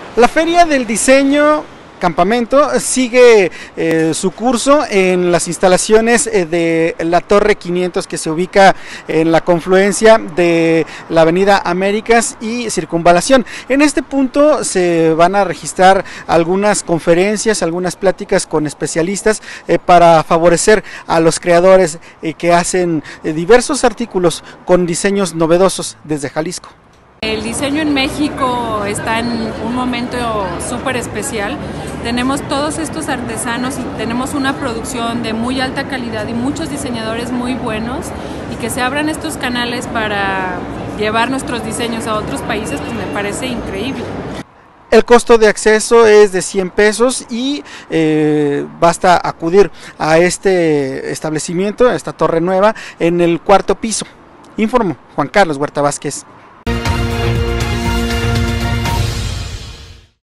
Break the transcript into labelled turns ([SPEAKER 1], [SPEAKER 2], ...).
[SPEAKER 1] La Feria del Diseño Campamento sigue su curso en las instalaciones de la Torre 500, que se ubica en la confluencia de la Avenida Américas y Circunvalación. En este punto se van a registrar algunas conferencias, algunas pláticas con especialistas para favorecer a los creadores que hacen diversos artículos con diseños novedosos desde Jalisco.
[SPEAKER 2] El diseño en México está en un momento súper especial. Tenemos todos estos artesanos y tenemos una producción de muy alta calidad y muchos diseñadores muy buenos, y que se abran estos canales para llevar nuestros diseños a otros países, pues me parece increíble.
[SPEAKER 1] El costo de acceso es de 100 pesos y basta acudir a este establecimiento, a esta torre nueva, en el 4º piso. Informó Juan Carlos Huerta Vázquez.